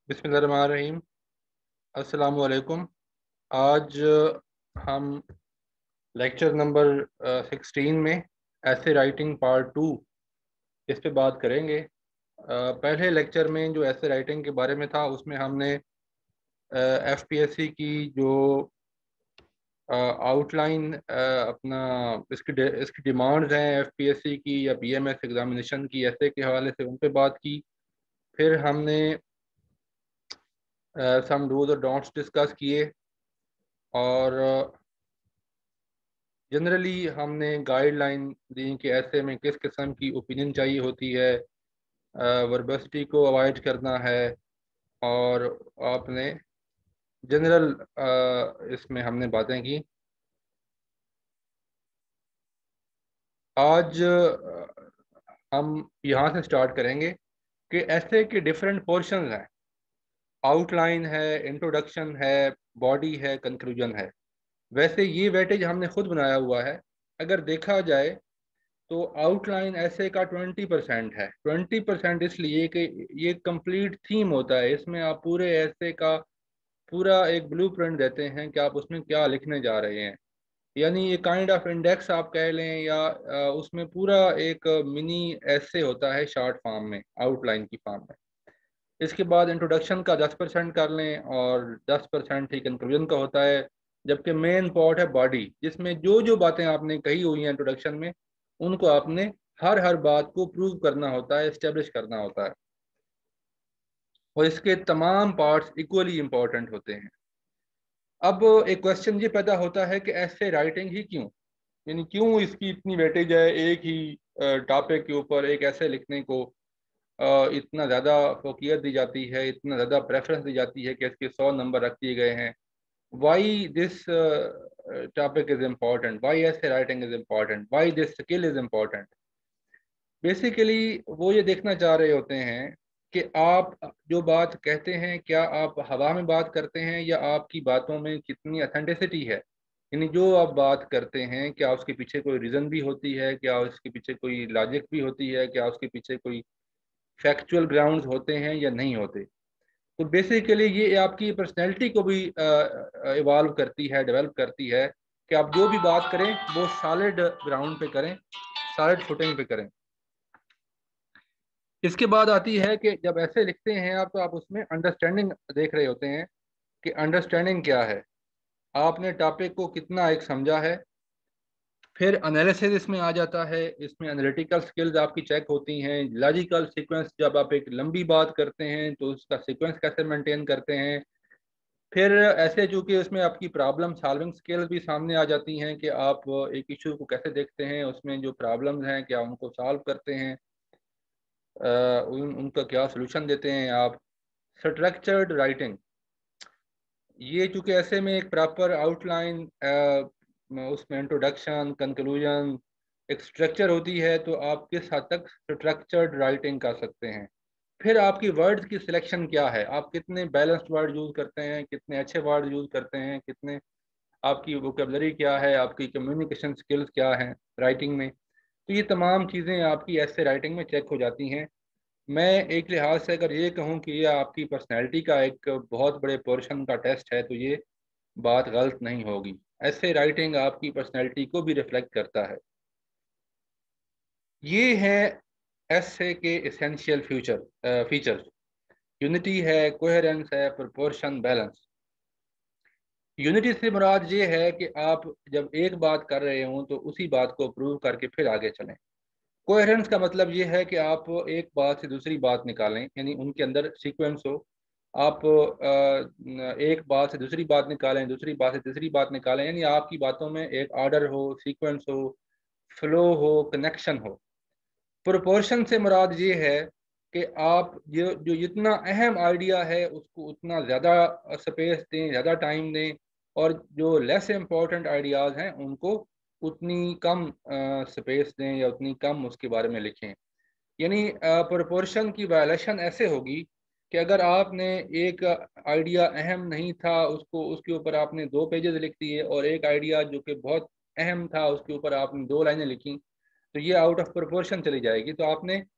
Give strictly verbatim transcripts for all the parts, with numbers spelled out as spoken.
बिस्मिल्लाहिर्रहमानिर्रहीम। अस्सलाम वालेकुम। आज हम लेक्चर नंबर सिक्सटीन में ऐसे राइटिंग पार्ट टू इस पे बात करेंगे। अ, पहले लेक्चर में जो ऐसे राइटिंग के बारे में था उसमें हमने एफ पी एस सी की जो आउटलाइन अपना इसकी डे- इसकी डिमांड्स हैं एफ पी एस सी की या बी एम एस एग्जामिनेशन की ऐसे के हवाले से उन पे बात की। फिर हमने सम डूज और डोंट्स डिस्कस किए और जनरली हमने गाइडलाइन दी कि ऐसे में किस किस्म की ओपिनियन चाहिए होती है, वर्बसिटी को अवॉइड करना है। और आपने जनरल इसमें हमने बातें की। आज अ, हम यहाँ से स्टार्ट करेंगे कि ऐसे के डिफरेंट पोर्शंस हैं। आउटलाइन है, इंट्रोडक्शन है, बॉडी है, कंक्लूजन है। वैसे ये वेटेज हमने खुद बनाया हुआ है। अगर देखा जाए तो आउटलाइन ऐसे का ट्वेंटी परसेंट है। ट्वेंटी परसेंट इसलिए कि ये कंप्लीट थीम होता है। इसमें आप पूरे ऐसे का पूरा एक ब्लूप्रिंट देते हैं कि आप उसमें क्या लिखने जा रहे हैं। यानी ये काइंड ऑफ इंडेक्स आप कह लें या अ, उसमें पूरा एक मिनी ऐसे होता है शॉर्ट फॉर्म में, आउटलाइन की फॉर्म में। इसके बाद इंट्रोडक्शन का दस परसेंट कर लें और दस परसेंट ही कंक्लूजन का होता है। जबकि मेन पार्ट है बॉडी, जिसमें जो जो बातें आपने कही हुई हैं इंट्रोडक्शन में उनको आपने हर हर बात को प्रूव करना होता है, इस्टेब्लिश करना होता है। और इसके तमाम पार्ट्स इक्वली इंपॉर्टेंट होते हैं। अब एक क्वेश्चन ये पैदा होता है कि ऐसे राइटिंग ही क्यों, यानी क्यों इसकी इतनी वेटेज है एक ही टॉपिक के ऊपर एक ऐसे लिखने को अ, इतना ज़्यादा फोकियत दी जाती है, इतना ज़्यादा प्रेफरेंस दी जाती है कि इसके सौ नंबर रख दिए गए हैं। Why this topic is important, why essay writing is important, why this skill is important. Basically वो ये देखना चाह रहे होते हैं कि आप जो बात कहते हैं क्या आप हवा में बात करते हैं या आपकी बातों में कितनी अथेंटिसिटी है। यानी जो आप बात करते हैं क्या उसके पीछे कोई रीज़न भी होती है, क्या उसके पीछे कोई लॉजिक भी होती है, क्या उसके पीछे कोई फैक्चुअल ग्राउंड्स होते हैं या नहीं होते। तो बेसिकली ये आपकी पर्सनैलिटी को भी इवॉल्व करती है, डेवलप करती है कि आप जो भी बात करें वो सॉलिड ग्राउंड पे करें, सॉलिड फुटिंग पे करें। इसके बाद आती है कि जब ऐसे लिखते हैं आप तो आप उसमें अंडरस्टैंडिंग देख रहे होते हैं कि अंडरस्टैंडिंग क्या है, आपने टॉपिक को कितना एक समझा है। फिर एनालिसिस इसमें आ जाता है, इसमें एनालिटिकल स्किल्स आपकी चेक होती हैं। लॉजिकल सीक्वेंस, जब आप एक लंबी बात करते हैं तो उसका सीक्वेंस कैसे मेंटेन करते हैं। फिर ऐसे चूंकि उसमें आपकी प्रॉब्लम सॉल्विंग स्किल्स भी सामने आ जाती हैं कि आप एक इशू को कैसे देखते हैं, उसमें जो प्रॉब्लम्स हैं क्या उनको सॉल्व करते हैं, अ, उन, उनका क्या सोल्यूशन देते हैं आप। स्ट्रक्चर्ड राइटिंग, ये चूंकि ऐसे में एक प्रॉपर आउटलाइन, उसमें इंट्रोडक्शन कंक्लूजन एक स्ट्रक्चर होती है, तो आप किस हद तक स्ट्रक्चर्ड राइटिंग कर सकते हैं। फिर आपकी वर्ड्स की सिलेक्शन क्या है, आप कितने बैलेंस्ड वर्ड यूज़ करते हैं, कितने अच्छे वर्ड यूज़ करते हैं, कितने आपकी वोकेबलरी क्या है, आपकी कम्युनिकेशन स्किल्स क्या हैं राइटिंग में। तो ये तमाम चीज़ें आपकी ऐसे राइटिंग में चेक हो जाती हैं। मैं एक लिहाज से अगर ये कहूँ कि ये आपकी पर्सनैलिटी का एक बहुत बड़े पोर्शन का टेस्ट है तो ये बात गलत नहीं होगी। ऐसे राइटिंग आपकी पर्सनैलिटी को भी रिफ्लेक्ट करता है। ये है ऐसे के एसेंशियल फ्यूचर फीचर्स। यूनिटी है, कोहेरेंस है, प्रोपोर्शन, बैलेंस। यूनिटी से मुराद ये है कि आप जब एक बात कर रहे हों तो उसी बात को प्रूव करके फिर आगे चलें। कोहेरेंस का मतलब ये है कि आप एक बात से दूसरी बात निकालें, यानी उनके अंदर सीक्वेंस हो। आप अ, एक बात से दूसरी बात निकालें, दूसरी बात से तीसरी बात निकालें, यानी आपकी बातों में एक ऑर्डर हो, सीक्वेंस हो, फ्लो हो, कनेक्शन हो। प्रोपोर्शन से मुराद ये है कि आप जो जो जितना अहम आइडिया है उसको उतना ज़्यादा स्पेस दें, ज़्यादा टाइम दें, और जो लेस इम्पोर्टेंट आइडियाज़ हैं उनको उतनी कम स्पेस दें या उतनी कम उसके बारे में लिखें। यानी प्रोपोर्शन की वायलेशन ऐसे होगी कि अगर आपने एक आइडिया अहम नहीं था उसको उसके ऊपर आपने दो पेजेस लिख दिए, और एक आइडिया जो कि बहुत अहम था उसके ऊपर आपने दो लाइनें लिखी, तो ये आउट ऑफ प्रोपोर्शन चली जाएगी। तो आपने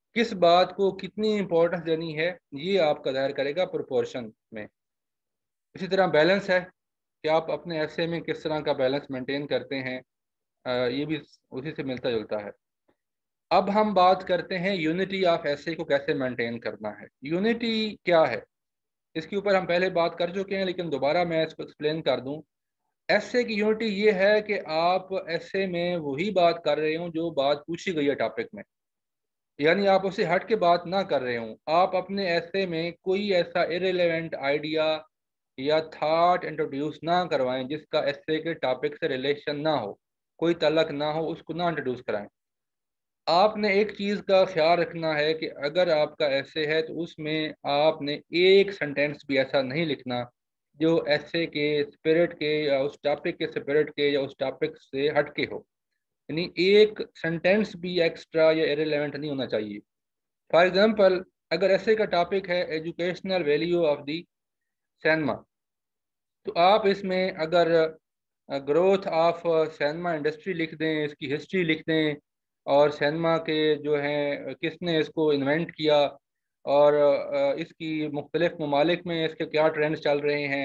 किस बात को कितनी इंपॉर्टेंस देनी है ये आपका जाहिर करेगा प्रोपोर्शन में। इसी तरह बैलेंस है कि आप अपने ऐसे में किस तरह का बैलेंस मेंटेन करते हैं, अ, ये भी उसी से मिलता जुलता है। अब हम बात करते हैं यूनिटी ऑफ ऐसे को कैसे मेंटेन करना है। यूनिटी क्या है, इसके ऊपर हम पहले बात कर चुके हैं, लेकिन दोबारा मैं इसको एक्सप्लेन कर दूं। ऐसे की यूनिटी ये है कि आप ऐसे में वही बात कर रहे हो जो बात पूछी गई है टॉपिक में, यानी आप उससे हट के बात ना कर रहे हो। आप अपने ऐसे में कोई ऐसा इरेलेवेंट आइडिया या थॉट इंट्रोड्यूस ना करवाएं जिसका ऐसे के टॉपिक से रिलेशन ना हो, कोई तलक ना हो, उसको ना इंट्रोड्यूस कराएं। आपने एक चीज़ का ख्याल रखना है कि अगर आपका ऐसे है तो उसमें आपने एक सेंटेंस भी ऐसा नहीं लिखना जो ऐसे के स्पिरिट के या उस टॉपिक के स्पिरिट के या उस टॉपिक से हटके हो। यानी एक सेंटेंस भी एक्स्ट्रा या इरेलेवेंट नहीं होना चाहिए। फॉर एग्जांपल, अगर ऐसे का टॉपिक है educational value of the cinema, तो आप इसमें अगर ग्रोथ ऑफ सिनेमा इंडस्ट्री लिख दें, इसकी हिस्ट्री लिख दें, और सिनेमा के जो हैं किसने इसको इन्वेंट किया, और अ, इसकी मुख्तलिफ ममालिक में इसके क्या ट्रेंड्स चल रहे हैं,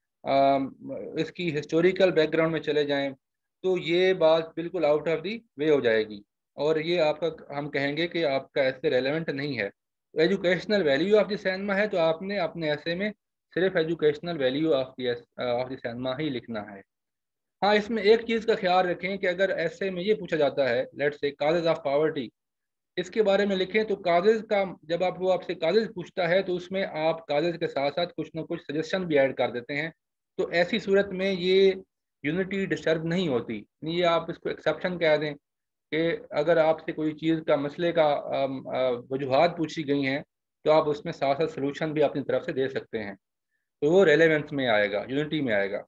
अ, इसकी हिस्टोरिकल बैकग्राउंड में चले जाएं, तो ये बात बिल्कुल आउट ऑफ दी वे हो जाएगी, और ये आपका हम कहेंगे कि आपका ऐसे रेलेवेंट नहीं है। Educational value of the cinema है तो आपने अपने ऐसे में सिर्फ educational value of the of the cinema ही लिखना है। हाँ, इसमें एक चीज़ का ख्याल रखें कि अगर ऐसे में ये पूछा जाता है let's say causes of poverty, इसके बारे में लिखें, तो काजेज का जब आप वो आपसे काजेज पूछता है तो उसमें आप काजेज के साथ साथ कुछ ना कुछ सजेशन भी ऐड कर देते हैं। तो ऐसी सूरत में ये यूनिटी डिस्टर्ब नहीं होती। ये आप इसको एक्सेप्शन कह दें कि अगर आपसे कोई चीज़ का मसले का अम, अ, वजूहात पूछी गई हैं तो आप उसमें साथ साथ सोल्यूशन भी अपनी तरफ से दे सकते हैं, तो वो रेलेवेंस में आएगा, यूनिटी में आएगा।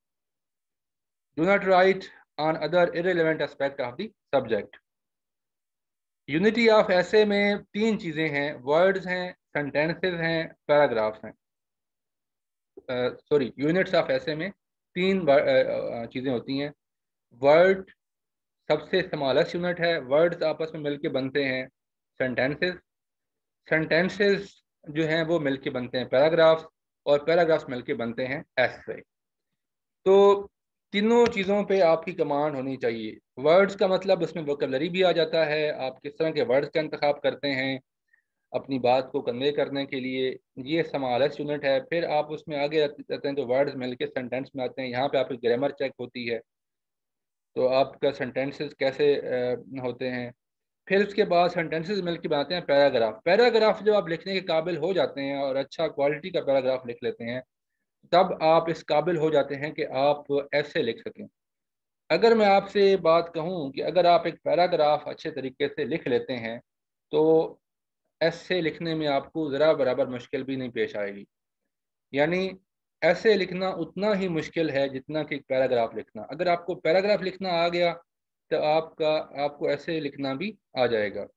Do not write on other irrelevant aspect of the subject. Unity of essay में तीन चीज़ें हैं, वर्ड्स हैं, सेंटेंसेस हैं, पैराग्राफ्स हैं। सॉरी, यूनिट्स ऑफ ऐसे में तीन चीज़ें होती हैं। वर्ड सबसे स्मॉलेस्ट यूनिट है, वर्ड्स आपस में मिलके बनते हैं सेंटेंसेस, सेंटेंसेस जो हैं वो मिलके बनते हैं पैराग्राफ्स, और पैराग्राफ्स मिलके बनते हैं ऐसे। तो तीनों चीज़ों पे आपकी कमांड होनी चाहिए। वर्ड्स का मतलब उसमें वोकेबलरी भी आ जाता है, आप किस तरह के वर्ड्स का इंतखाब करते हैं अपनी बात को कन्वे करने के लिए, ये स्मॉलेस्ट यूनिट है। फिर आप उसमें आगे जाते हैं तो वर्ड्स मिलके सेंटेंस में आते हैं, यहाँ पे आपकी ग्रामर चेक होती है, तो आपका सेंटेंसेस कैसे अ, होते हैं। फिर उसके बाद सेंटेंसेस मिलके बनाते हैं पैराग्राफ। पैराग्राफ जब आप लिखने के काबिल हो जाते हैं और अच्छा क्वालिटी का पैराग्राफ लिख लेते हैं, तब आप इस काबिल हो जाते हैं कि आप ऐसे लिख सकें। अगर मैं आपसे बात कहूं कि अगर आप एक पैराग्राफ अच्छे तरीके से लिख लेते हैं तो ऐसे लिखने में आपको ज़रा बराबर मुश्किल भी नहीं पेश आएगी। यानी ऐसे लिखना उतना ही मुश्किल है जितना कि पैराग्राफ लिखना। अगर आपको पैराग्राफ लिखना आ गया तो आपका आपको ऐसे लिखना भी आ जाएगा।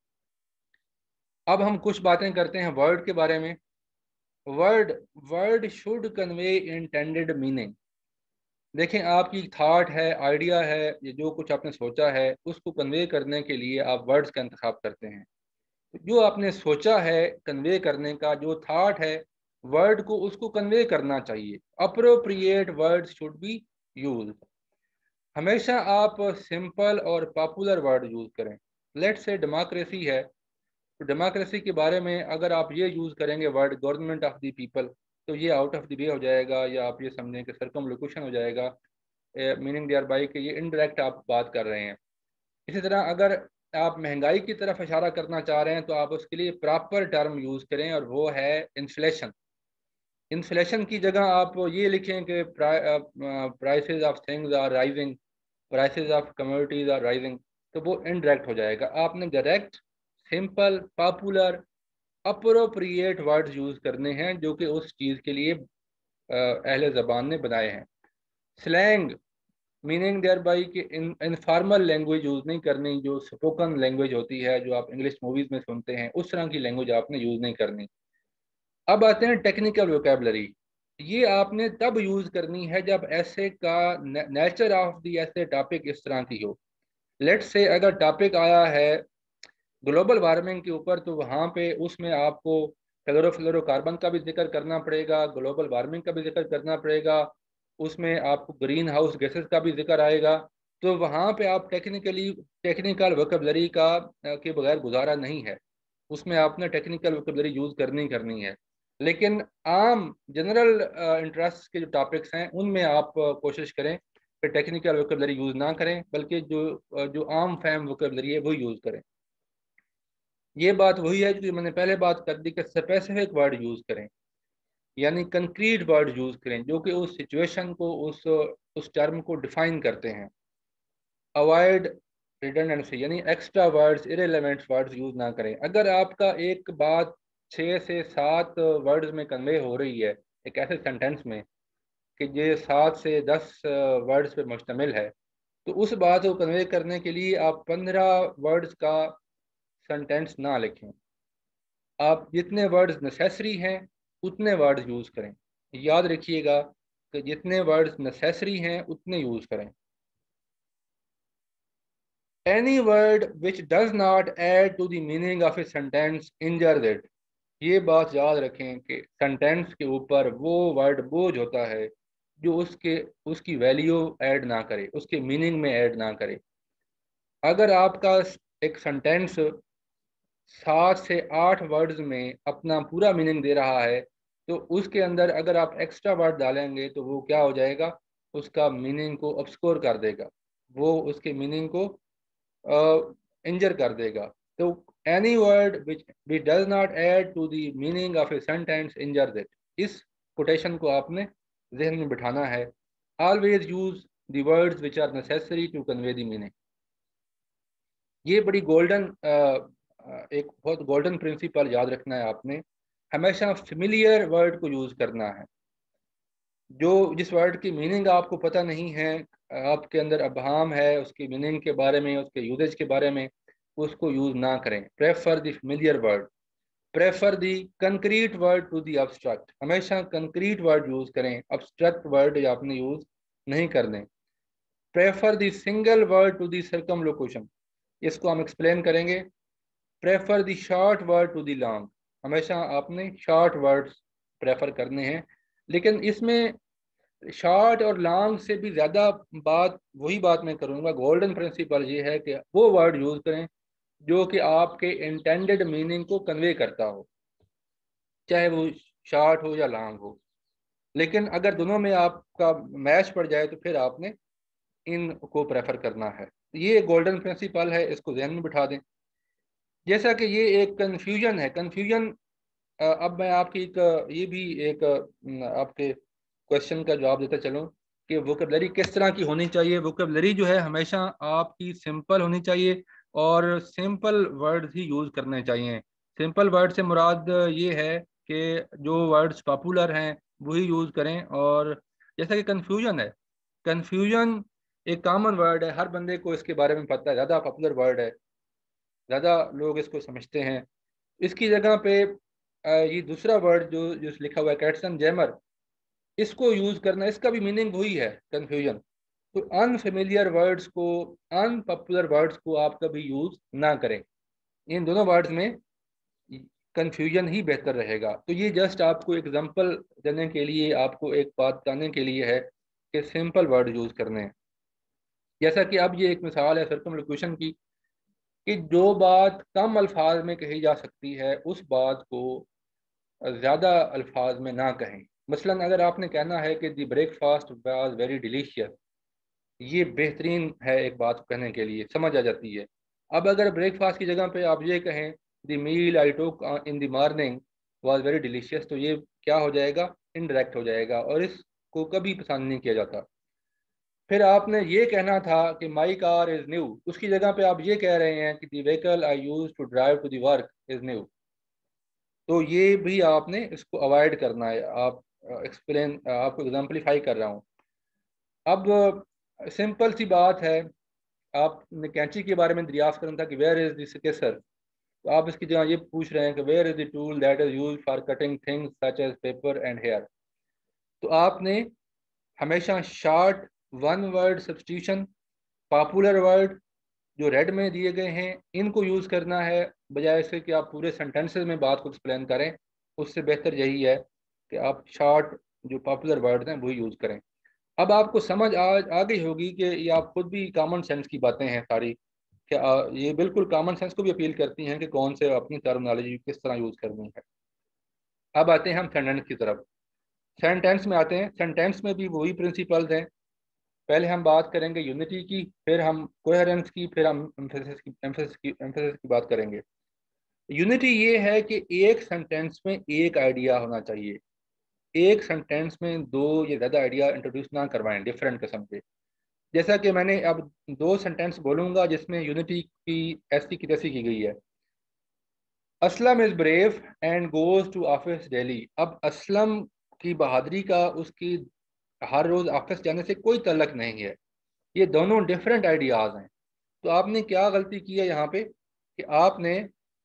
अब हम कुछ बातें करते हैं वर्ड के बारे में। Word word should convey intended meaning. देखें, आपकी थाट है, आइडिया है, ये जो कुछ आपने सोचा है उसको कन्वे करने के लिए आप वर्ड्स का इंतखाब करते हैं। जो आपने सोचा है कन्वे करने का, जो थाट है, वर्ड को उसको कन्वे करना चाहिए। Appropriate words should be use. हमेशा आप सिंपल और पॉपुलर वर्ड यूज करें। लेट से डेमोक्रेसी है, तो डेमोक्रेसी के बारे में अगर आप ये यूज करेंगे word government of the people, तो ये आउट ऑफ द वे हो जाएगा, या आप ये समझें कि सर्कमलोकेशन हो जाएगा, मीनिंग देयर बाई कि ये इनडायरेक्ट आप बात कर रहे हैं। इसी तरह अगर आप महंगाई की तरफ इशारा करना चाह रहे हैं तो आप उसके लिए प्रॉपर टर्म यूज करें, और वो है इन्फ्लेशन। इन्फ्लेशन की जगह आप ये लिखें कि prices of things are rising, prices of commodities are rising, तो वो इनडायरेक्ट हो जाएगा। आपने direct, simple, popular, appropriate words use करने हैं जो कि उस चीज़ के लिए अहले ज़बान ने बनाए हैं। स्लैंग, मीनिंग देयर बाई कि इन इनफॉर्मल लैंग्वेज यूज़ नहीं करनी, जो स्पोकन लैंग्वेज होती है, जो आप इंग्लिश मूवीज़ में सुनते हैं, उस तरह की लैंग्वेज आपने यूज़ नहीं करनी। अब आते हैं टेक्निकल वोकेबलरी। ये आपने तब यूज़ करनी है जब ऐसे का nature of the essay topic इस तरह की हो। लेट्स से अगर टॉपिक आया है ग्लोबल वार्मिंग के ऊपर तो वहाँ पे उसमें आपको क्लोरोफ्लोरोकार्बन का भी जिक्र करना पड़ेगा, ग्लोबल वार्मिंग का भी जिक्र करना पड़ेगा, उसमें आपको ग्रीन हाउस गैसेस का भी जिक्र आएगा। तो वहाँ पे आप टेक्निकली टेक्निकल वोकेबलरी का के बगैर गुजारा नहीं है, उसमें आपने टेक्निकल वोकेबलरी यूज़ करनी करनी है। लेकिन आम जनरल इंटरेस्ट के जो टॉपिक्स हैं उनमें आप अ, कोशिश करें कि टेक्निकल वोकेबलरी यूज़ ना करें, बल्कि जो अ, जो आम फैम वोकेबलरी है वो यूज़ करें। ये बात वही है जो मैंने पहले बात कर दी कि स्पेसिफिक वर्ड यूज़ करें, यानी कंक्रीट वर्ड यूज़ करें जो कि उस सिचुएशन को, उस उस टर्म को डिफाइन करते हैं। अवॉइड रिडंडेंसी, यानी extra words, irrelevant words use ना करें। अगर आपका एक बात छः से सात वर्ड्स में कन्वे हो रही है एक ऐसे सेंटेंस में कि ये सात से दस वर्ड्स पे मुश्तमिल है, तो उस बात को कन्वे करने के लिए आप पंद्रह वर्ड्स का सेंटेंस ना लिखें। आप जितने वर्ड्स नेसेसरी हैं उतने वर्ड्स यूज़ करें। याद रखिएगा कि जितने वर्ड्स नेसेसरी हैं उतने यूज़ करें। Any word which does not add to the meaning of a sentence injures it. ये बात याद रखें कि सेंटेंस के ऊपर वो वर्ड बोझ होता है जो उसके उसकी वैल्यू ऐड ना करे, उसके मीनिंग में ऐड ना करे। अगर आपका एक सेंटेंस सात से आठ वर्ड्स में अपना पूरा मीनिंग दे रहा है, तो उसके अंदर अगर आप एक्स्ट्रा वर्ड डालेंगे तो वो क्या हो जाएगा, उसका मीनिंग को ऑब्सक्योर कर देगा, वो उसके मीनिंग को इंजर कर देगा। तो any word which which does not add to the meaning of a sentence injures it. इस कोटेशन को आपने जहन में बिठाना है। Always use the words which are necessary to convey the meaning. ये बड़ी गोल्डन एक बहुत गोल्डन प्रिंसिपल याद रखना है आपने। हमेशा फेमिलियर वर्ड को यूज करना है। जो जिस वर्ड की मीनिंग आपको पता नहीं है, आपके अंदर अबहम है उसकी मीनिंग के बारे में, उसके यूजेज के बारे में, उसको यूज ना करें। Prefer the familiar word, prefer the concrete word to the abstract. हमेशा कंक्रीट वर्ड यूज करें, अब्स्ट्रक्ट वर्ड आपने यूज नहीं करने। Prefer the single word to the circumlocution, इसको हम एक्सप्लेन करेंगे। Prefer the short word to the long, हमेशा आपने शॉर्ट वर्ड्स प्रेफर करने हैं। लेकिन इसमें शॉर्ट और लॉन्ग से भी ज़्यादा बात वही बात मैं करूँगा, गोल्डन प्रिंसिपल ये है कि वो वर्ड यूज़ करें जो कि आपके इंटेंडेड मीनिंग को कन्वे करता हो, चाहे वो शॉर्ट हो या लॉन्ग हो। लेकिन अगर दोनों में आपका मैच पड़ जाए तो फिर आपने इनको प्रेफर करना है। ये गोल्डन प्रिंसिपल है, इसको ध्यान में बिठा दें। जैसा कि ये एक कन्फ्यूजन है, कन्फ्यूजन अब मैं आपकी एक ये भी एक आपके क्वेश्चन का जवाब देता चलूँ कि वोकेबलरी किस तरह की होनी चाहिए। वोकेबलरी जो है हमेशा आपकी सिंपल होनी चाहिए और सिंपल वर्ड्स ही यूज़ करने चाहिए। सिंपल वर्ड से मुराद ये है कि जो वर्ड्स पॉपुलर हैं वही यूज़ करें। और जैसा कि कन्फ्यूजन है, कन्फ्यूजन एक कॉमन वर्ड है, हर बंदे को इसके बारे में पता है, ज़्यादा पॉपुलर वर्ड है, ज़्यादा लोग इसको समझते हैं। इसकी जगह पे अ, ये दूसरा वर्ड जो जो लिखा हुआ है कैटसन जैमर, इसको यूज करना, इसका भी मीनिंग वही है, कंफ्यूजन। तो अनफेमिलियर वर्ड्स को, अनपॉपुलर वर्ड्स को आप कभी यूज ना करें। इन दोनों वर्ड्स में कंफ्यूजन ही बेहतर रहेगा। तो ये जस्ट आपको एग्जांपल देने के लिए, आपको एक बात बताने के लिए है कि सिंपल वर्ड यूज करने हैं। जैसा कि अब ये एक मिसाल है सर्कमलोकेशन की, कि जो बात कम अल्फाज में कही जा सकती है उस बात को ज़्यादा अल्फाज में ना कहें। मसलन अगर आपने कहना है कि the breakfast was very delicious, ये बेहतरीन है, एक बात कहने के लिए समझ आ जाती है। अब अगर ब्रेकफास्ट की जगह पे आप ये कहें the meal I took in the morning was very delicious, तो ये क्या हो जाएगा, इनडायरेक्ट हो जाएगा और इसको कभी पसंद नहीं किया जाता। फिर आपने ये कहना था कि माई कार इज़ न्यू, उसकी जगह पे आप ये कह रहे हैं कि the vehicle I use to drive to the work is new. तो ये भी आपने इसको अवॉइड करना है। आप एक्सप्लेन आपको एग्जाम्पलीफाई कर रहा हूँ। अब सिंपल सी बात है, आपने कैंची के बारे में दरियाफ्त करना था कि वेयर इज दिस सिकेसर, तो आप इसकी जगह ये पूछ रहे हैं कि where is the tool that is use for cutting things such as paper and hair. तो आपने हमेशा short one word substitution, popular word जो रेड में दिए गए हैं इनको यूज़ करना है, बजाय इसके कि आप पूरे सेंटेंसेस में बात को एक्सप्लेन करें। उससे बेहतर यही है कि आप शॉर्ट जो पॉपुलर वर्ड्स हैं वही यूज़ करें। अब आपको समझ आ आ गई होगी कि ये आप खुद भी कॉमन सेंस की बातें हैं सारी, कि आ, ये बिल्कुल कॉमन सेंस को भी अपील करती हैं कि कौन से अपनी टर्मिनोलॉजी किस तरह यूज़ करनी है। अब आते हैं हम सेंटेंस की तरफ। सेंटेंस में आते हैं। सेंटेंस में भी वही प्रिंसिपल्स हैं। पहले हम बात करेंगे यूनिटी की, फिर हम कोहेरेंस की, फिर हम एम्फेसिस की एम्फेसिस की एम्फेसिस की बात करेंगे। यूनिटी ये है कि एक सेंटेंस में एक आइडिया होना चाहिए। एक सेंटेंस में दो या ज़्यादा आइडिया इंट्रोड्यूस ना करवाएं डिफरेंट किस्म के। जैसा कि मैंने अब दो सेंटेंस बोलूंगा जिसमें यूनिटी की ऐसी की तैसी की गई है। Aslam is brave and goes to office daily. अब असलम की बहादुरी का उसकी हर रोज ऑफिस जाने से कोई तल्लक नहीं है। ये दोनों डिफरेंट आइडियाज हैं। तो आपने क्या गलती की है यहाँ पे कि आपने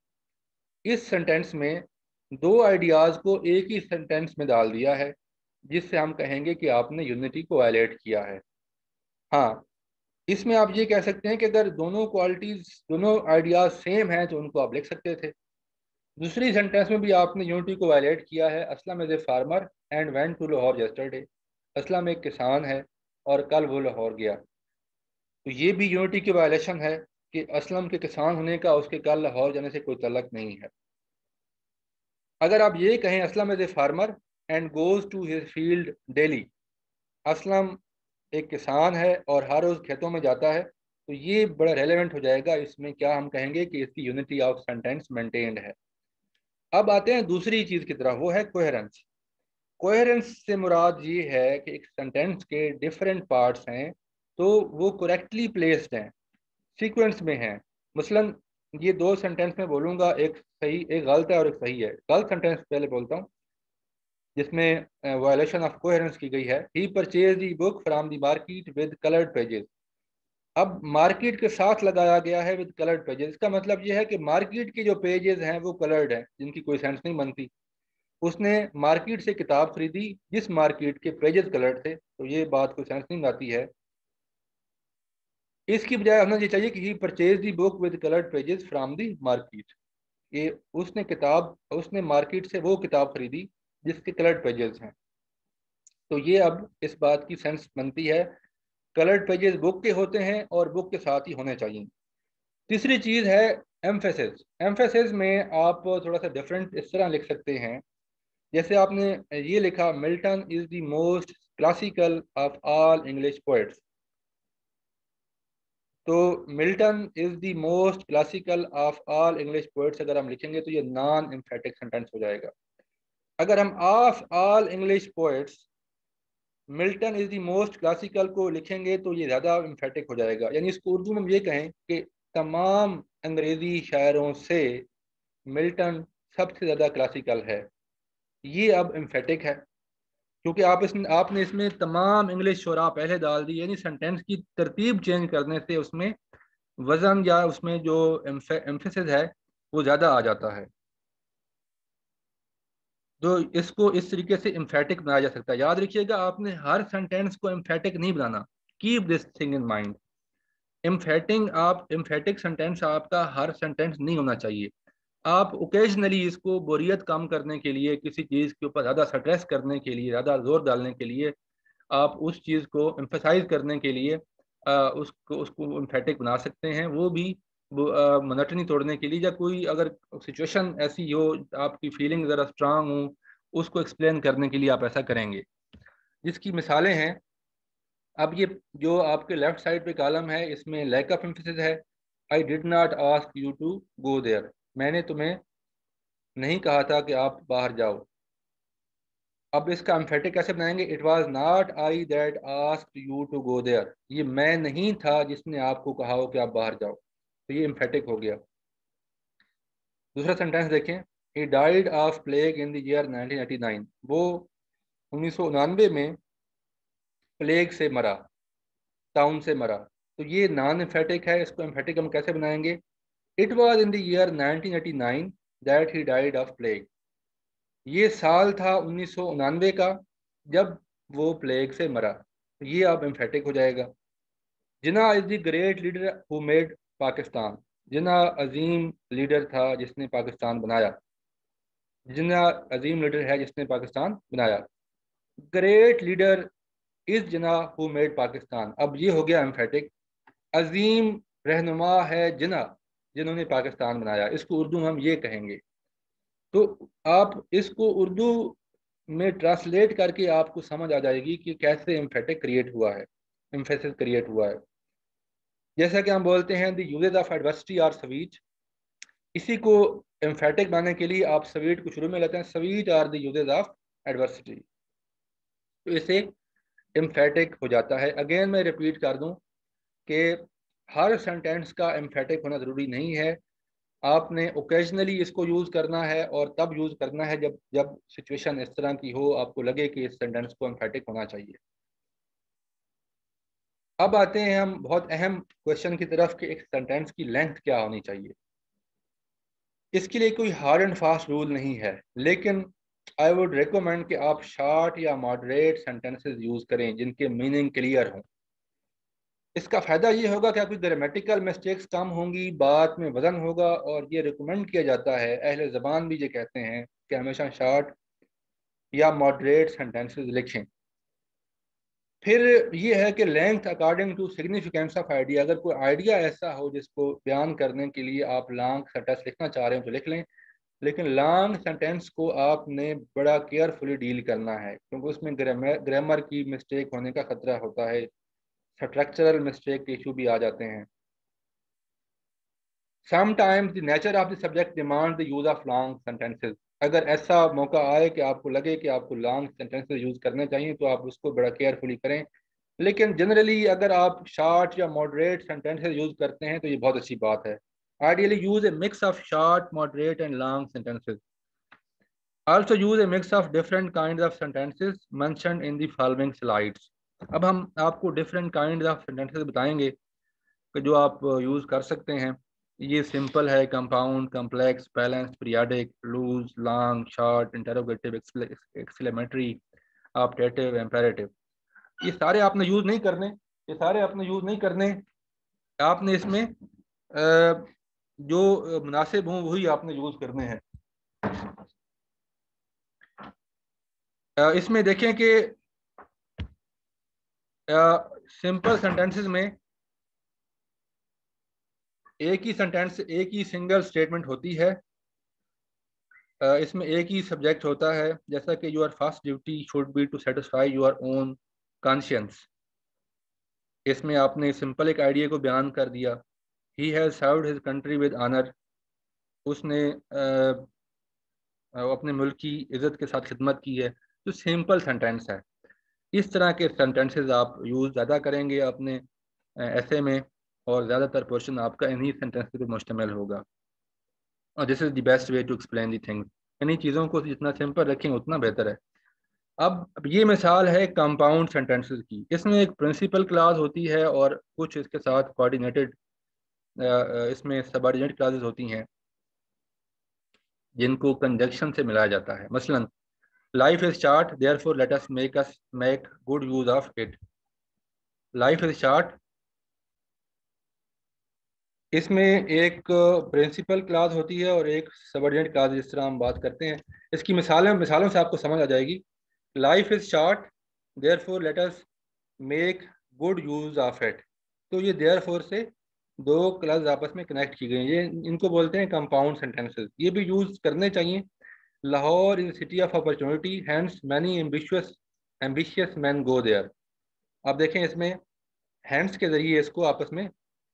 इस सेंटेंस में दो आइडियाज को एक ही सेंटेंस में डाल दिया है, जिससे हम कहेंगे कि आपने यूनिटी को वायलेट किया है। हाँ, इसमें आप ये कह सकते हैं कि अगर दोनों क्वालिटीज दोनों आइडियाज सेम हैं तो उनको आप लिख सकते थे। दूसरी सेंटेंस में भी आपने यूनिटी को वायलेट किया है। Aslam is a farmer and went to Lahore yesterday. Aslam एक किसान है और कल वो लाहौर गया। तो ये भी यूनिटी की वायलेशन है कि असलम के किसान होने का उसके कल लाहौर जाने से कोई तल्लक नहीं है। अगर आप ये कहें Aslam is a farmer and goes to his field daily, Aslam एक किसान है और हर रोज खेतों में जाता है, तो ये बड़ा रेलेवेंट हो जाएगा। इसमें क्या हम कहेंगे कि इसकी यूनिटी ऑफ सेंटेंस मेंटेन्ड है। अब आते हैं दूसरी चीज की तरफ, वो है कोहेरेंस। कोहेरेंस से मुराद ये है कि एक सेंटेंस के डिफरेंट पार्ट्स हैं तो वो करेक्टली प्लेस्ड हैं, सीक्वेंस में हैं। मसलन ये दो सेंटेंस में बोलूंगा, एक सही एक गलत है और एक सही है। गलत सेंटेंस पहले बोलता हूँ जिसमें वायलेशन ऑफ कोहेरेंस की गई है। He purchase the book from the market with coloured pages. अब मार्केट के साथ लगाया गया है विद कलर्ड पेजेस, इसका मतलब यह है कि मार्केट के जो पेजेस हैं वो कलर्ड हैं, जिनकी कोई सेंस नहीं बनती। उसने मार्केट से किताब खरीदी जिस मार्केट के पेजेस कलर्ड थे, तो ये बात कोई सेंस नहीं आती है। इसकी बजाय होना ये चाहिए कि he purchase the book with coloured pages from the market. ये उसने किताब उसने मार्केट से वो किताब खरीदी जिसके कलर्ड पेजेस हैं। तो ये अब इस बात की सेंस बनती है, कलर्ड पेजेस बुक के होते हैं और बुक के साथ ही होने चाहिए। तीसरी चीज है एम्फेसिस। एम्फेसिस में आप थोड़ा सा डिफरेंट इस तरह लिख सकते हैं, जैसे आपने ये लिखा Milton is the most classical of all English poets. तो Milton is the most classical of all English poets अगर हम लिखेंगे तो ये नॉन एम्फेटिक सेंटेंस हो जाएगा। अगर हम of all English poets Milton is the most classical को लिखेंगे तो ये ज़्यादा एम्फेटिक हो जाएगा। यानी इसको उर्दू में हम ये कहें कि तमाम अंग्रेज़ी शायरों से मिल्टन सबसे ज़्यादा क्लासिकल है। ये अब एम्फेटिक है क्योंकि आप इसमें आपने इसमें तमाम इंग्लिश शुरा पहले डाल दी, यानी सेंटेंस की तरतीब चेंज करने से उसमें वजन या उसमें जो एम्फेसिस है वो ज़्यादा आ जाता है। तो इसको इस तरीके से एम्फेटिक बनाया जा सकता है। याद रखिएगा, आपने हर सेंटेंस को एम्फेटिक नहीं बनाना। Keep this thing in mind. Emphatic आप एम्फेटिक सेंटेंस आपका हर सेंटेंस नहीं होना चाहिए। आप ओकेजनली इसको बोरियत कम करने के लिए, किसी चीज़ के ऊपर ज़्यादा स्ट्रेस करने के लिए, ज़्यादा जोर डालने के लिए, आप उस चीज़ को एम्फेसाइज करने के लिए आ, उसको उसको एम्फेटिक बना सकते हैं। वो भी मोनोटनी तोड़ने के लिए, या कोई अगर सिचुएशन ऐसी हो, आपकी फीलिंग ज़रा स्ट्रांग हो, उसको एक्सप्लेन करने के लिए आप ऐसा करेंगे। जिसकी मिसालें हैं, अब ये जो आपके लेफ्ट साइड पे कॉलम है इसमें लैक ऑफ एम्फेसिस है। I did not ask you to go there. मैंने तुम्हें नहीं कहा था कि आप बाहर जाओ। अब इसका एम्फेटिक कैसे बनाएंगे? It was not I that asked you to go there. ये मैं नहीं था जिसने आपको कहा हो कि आप बाहर जाओ, तो ये एम्फेटिक हो गया। दूसरा सेंटेंस देखें, he died of plague in the year nineteen eighty nine. वो उन्नीस सौ उनानवे में प्लेग से मरा, टाउन से मरा। तो ये नॉन एम्फेटिक है, इसको एम्फेटिक हम कैसे बनाएंगे? It was in the year nineteen eighty nine that he died of plague. ये साल था उन्नीस सौ उनानवे का जब वो प्लेग से मरा। तो ये अब एम्फेटिक हो जाएगा। Jinnah is the great leader who made Pakistan, Jinnah अजीम लीडर था जिसने पाकिस्तान बनाया, जिन्ना अजीम लीडर है जिसने पाकिस्तान बनाया। Great leader is Jinnah who made Pakistan. अब ये हो गया एम्फेटिक। अजीम रहनुमा है जिन्ना, जिन्होंने पाकिस्तान बनाया, इसको उर्दू में हम ये कहेंगे। तो आप इसको उर्दू में ट्रांसलेट करके आपको समझ आ जाएगी कि कैसे एम्फेटिक क्रिएट हुआ है, एम्फेसिस क्रिएट हुआ है। जैसा कि हम बोलते हैं the uses of adversity are sweet, इसी को एम्फेटिक बनाने के लिए आप स्वीट को शुरू में लेते हैं, sweet are the uses of adversity, तो इसे एम्फेटिक हो जाता है। अगेन मैं रिपीट कर दूं कि हर सेंटेंस का एम्फेटिक होना ज़रूरी नहीं है। आपने ओकेजनली इसको यूज़ करना है और तब यूज़ करना है जब जब सिचुएशन इस तरह की हो, आपको लगे कि इस सेंटेंस को एम्फेटिक होना चाहिए। अब आते हैं हम बहुत अहम क्वेश्चन की तरफ कि एक सेंटेंस की लेंथ क्या होनी चाहिए। इसके लिए कोई हार्ड एंड फास्ट रूल नहीं है, लेकिन आई वुड रिकमेंड कि आप शॉर्ट या मॉडरेट सेंटेंसेस यूज़ करें जिनके मीनिंग क्लियर हों। इसका फ़ायदा ये होगा कि आपकी ग्रामेटिकल मिस्टेक्स कम होंगी, बात में वजन होगा, और ये रिकमेंड किया जाता है, अहले ज़बान भी ये कहते हैं कि हमेशा शॉर्ट या मॉडरेट सेंटेंसेस लिखें। फिर ये है कि length according to significance of idea. अगर कोई आइडिया ऐसा हो जिसको बयान करने के लिए आप लॉन्ग सेंटेंस लिखना चाह रहे हो तो लिख लें, लेकिन लॉन्ग सेंटेंस को आपने बड़ा केयरफुली डील करना है, क्योंकि उसमें ग्रामर ग्रामर की मिस्टेक होने का खतरा होता है, स्ट्रक्चरल मिस्टेक के इशू भी आ जाते हैं। Sometimes the nature of the subject demand the use of long sentences. अगर ऐसा मौका आए कि आपको लगे कि आपको लॉन्ग सेंटेंसेस यूज करने चाहिए तो आप उसको बड़ा केयरफुली करें, लेकिन जनरली अगर आप शॉर्ट या मॉडरेट सेंटेंसेस यूज करते हैं तो ये बहुत अच्छी बात है। Ideally use a mix of short, moderate and long sentences. Also use a mix of different kinds of sentences mentioned in the following slides. अब हम आपको different kinds of sentences बताएंगे कि जो आप यूज़ कर सकते हैं। ये सिंपल है, compound, complex, balanced, periodic, loose, long, short, interrogative, exclamatory, optative, imperative. ये सारे आपने यूज़ नहीं करने, ये सारे आपने यूज़ नहीं करने। आपने इसमें जो मुनासिब हों वही आपने यूज़ करने हैं। इसमें देखें कि सिंपल सेंटेंसेस में एक ही सेंटेंस, एक ही सिंगल स्टेटमेंट होती है। uh, इसमें एक ही सब्जेक्ट होता है, जैसा कि your first duty should be to satisfy your own conscience. इसमें आपने सिंपल एक आइडिया को बयान कर दिया। He has served his country with honour, उसने uh, अपने मुल्क की इज्जत के साथ खिदमत की है। तो सिंपल सेंटेंस है। इस तरह के सेंटेंसेस आप यूज़ ज़्यादा करेंगे अपने ऐसे में, और ज़्यादातर पोर्शन आपका इन्हीं सेंटेंस पर मुश्तमिल होगा। और this is the best way to explain the things. इन्हीं चीज़ों को जितना सिंपल रखें उतना बेहतर है। अब अब ये मिसाल है कंपाउंड सेंटेंसेस की। इसमें एक प्रिंसिपल क्लास होती है और कुछ इसके साथ कोऑर्डिनेटेड, इसमें सबऑर्डिनेट क्लासेस होती हैं जिनको कंजक्शन से मिलाया जाता है। मसलन life is short therefore let us make us make good use of it. Life is short, इसमें एक प्रिंसिपल क्लास होती है और एक सबऑर्डिनेट क्लास, जिस तरह हम बात करते हैं। इसकी मिसालें मिसालों से आपको समझ आ जाएगी। Life is short therefore let us make good use of it. तो ये देयरफॉर से दो क्लास आपस में कनेक्ट की गई, ये इनको बोलते हैं कंपाउंड सेंटेंसेस। ये भी यूज करने चाहिए। Lahore is city of opportunity, hence many ambitious ambitious man go there. आप देखें इसमें हैंड्स के जरिए इसको आपस में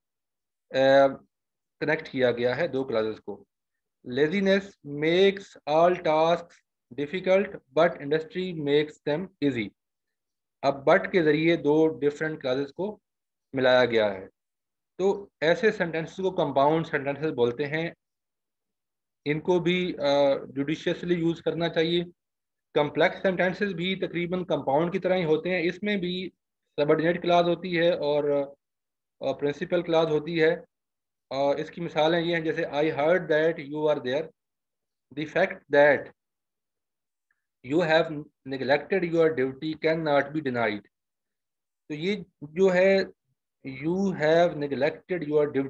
कनेक्ट किया गया है दो क्लासेस को। Laziness makes all task difficult but industry makes them easy. अब बट के जरिए दो डिफरेंट क्लासेस को मिलाया गया है। तो ऐसे सेंटेंसेस को कंपाउंड सेंटेंसेस बोलते हैं। इनको भी जुडिशियसली यूज करना चाहिए। कम्प्लेक्स सेंटेंसेस भी तकरीबन कंपाउंड की तरह ही होते हैं। इसमें भी सबऑर्डिनेट क्लास होती है और प्रिंसिपल क्लास होती है। और इसकी मिसालें ये हैं, जैसे I heard that you are there, the fact that you have neglected your duty can not be denied. तो ये जो है, you have neglected your duty,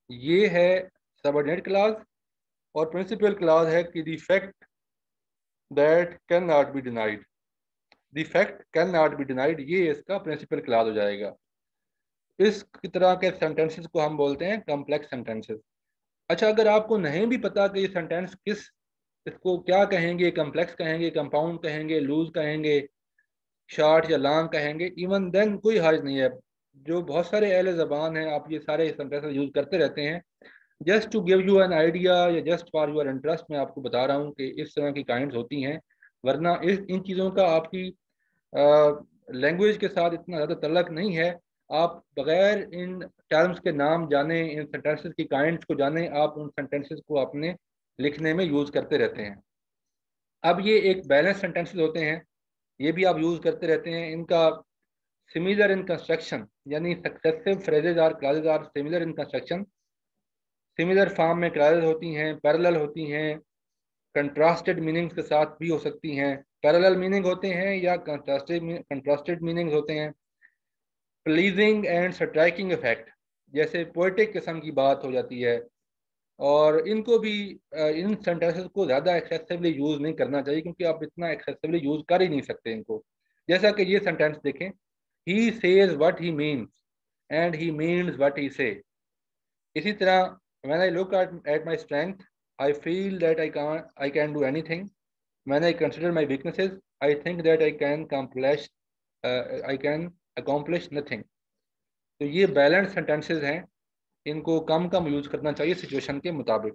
ये है सबऑर्डिनेट क्लास, और प्रिंसिपल क्लास है कि the fact that can not be denied. The fact can not be denied, ये इसका प्रिंसिपल क्लास हो जाएगा। इस तरह के सेंटेंसेस को हम बोलते हैं कॉम्प्लेक्स सेंटेंसेस। अच्छा, अगर आपको नहीं भी पता कि ये सेंटेंस किस, इसको क्या कहेंगे, कॉम्प्लेक्स कहेंगे, कंपाउंड कहेंगे, लूज कहेंगे, शॉर्ट या लॉन्ग कहेंगे, इवन देन कोई हर्ज नहीं है। जो बहुत सारे अहले ज़बान हैं, आप ये सारे सेंटेंसेस यूज करते रहते हैं। Just to give you an idea या जस्ट फॉर योर इंटरेस्ट, मैं आपको बता रहा हूँ कि इस तरह की काइंड्स होती हैं। वरना इस इन चीज़ों का आपकी लैंग्वेज के साथ इतना ज़्यादा तल्लक नहीं है। आप बगैर इन टर्म्स के नाम जाने, इन सेंटेंसेस की काइंड्स को जाने, आप उन सेंटेंसेस को अपने लिखने में यूज़ करते रहते हैं। अब ये एक बैलेंस सेंटेंसेस होते हैं, ये भी आप यूज़ करते रहते हैं। इनका सिमिलर इन कंस्ट्रक्शन, यानी successive phrases or clauses are similar in construction. Similar form में क्लासेज होती हैं, पैरेलल होती हैं, कंट्रास्टेड मीनिंग्स के साथ भी हो सकती हैं। पैरेलल मीनिंग होते हैं या कंट्रास्टेड कंट्रास्टेड मीनिंग्स होते हैं। प्लीजिंग एंड स्ट्राइकिंग इफेक्ट, जैसे पोएटिक किस्म की बात हो जाती है। और इनको भी, इन सेंटेंसेस को ज़्यादा एक्सेसिवली यूज़ नहीं करना चाहिए, क्योंकि आप इतना एक्सेसिवली यूज़ कर ही नहीं सकते इनको। जैसा कि ये सेंटेंस देखें, he says what he means and he means what he say. इसी तरह, when I look at at my strength I feel that I can I can do anything. When I consider my weaknesses I think that I can accomplish I can accomplish nothing. तो ये balance sentences हैं, इनको कम कम use करना चाहिए situation के मुताबिक।